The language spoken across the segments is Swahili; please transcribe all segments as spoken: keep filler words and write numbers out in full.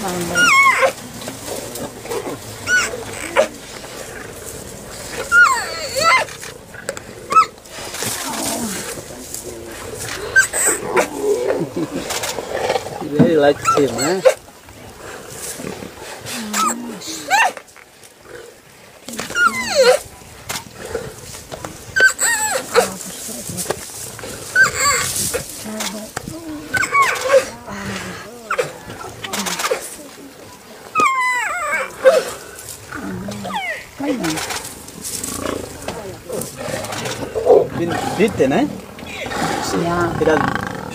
He really likes him, huh? Been bitten, eh? Ja. He doesn't.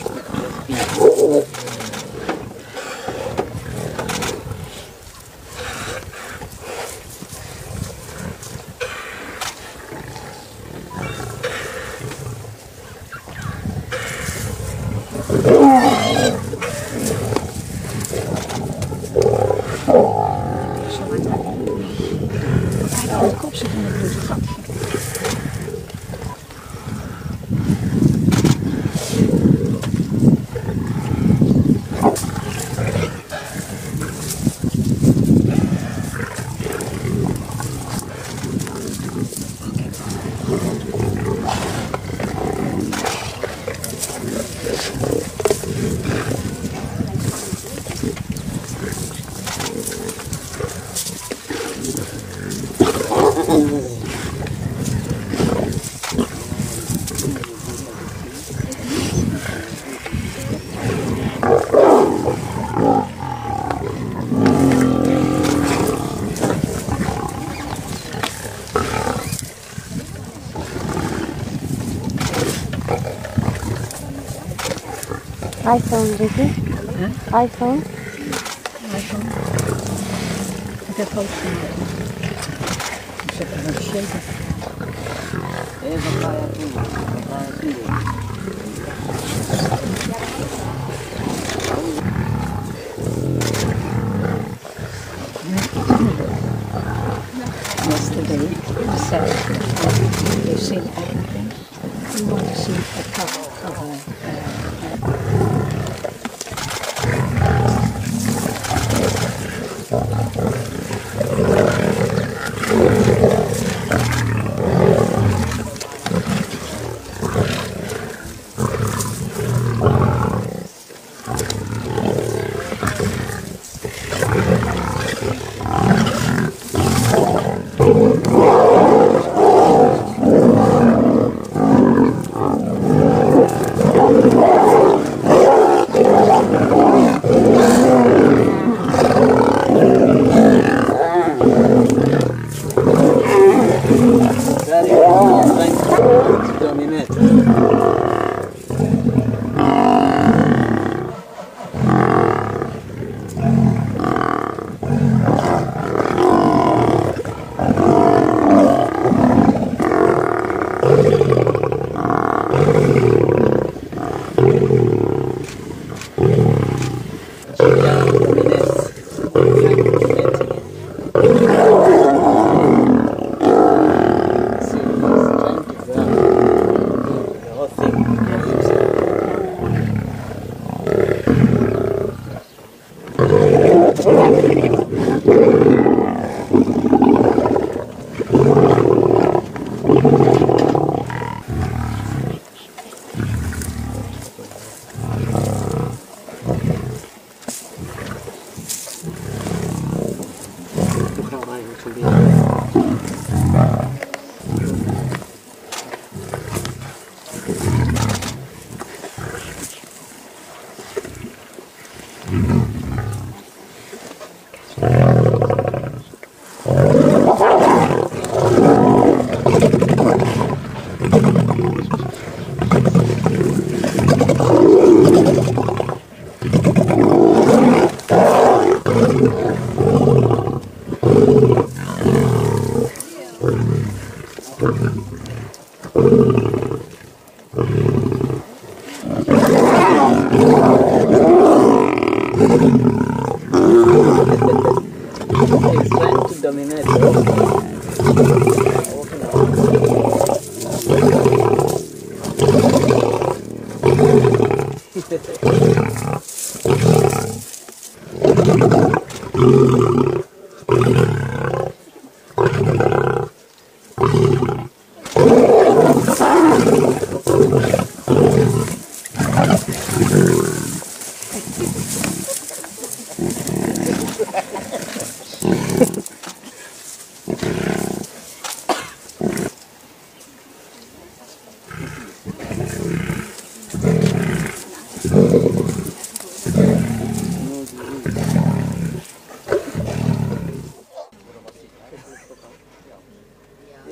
De kop zit in het bloedgatje. iPhone, Ricky? Huh? iPhone? iPhone. Ik heb foto's gemaakt. Ik zet er een shaker. Even ga je doen. Ga je doen. Yesterday, I said, they've seen everything. You want to see a cover, cover, uh, He's trying to dominate.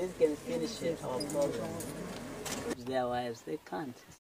This can finish it our problem. Their wives, they can't.